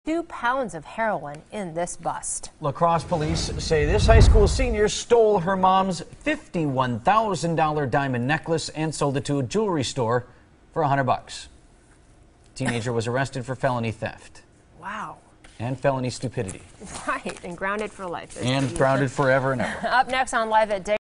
2 pounds of heroin in this bust. La Crosse police say this high school senior stole her mom's $51,000 diamond necklace and sold it to a jewelry store for $100. Teenager was arrested for felony theft. Wow. And felony stupidity. Right, and grounded for life. And grounded forever and ever. Up next on Live at Day.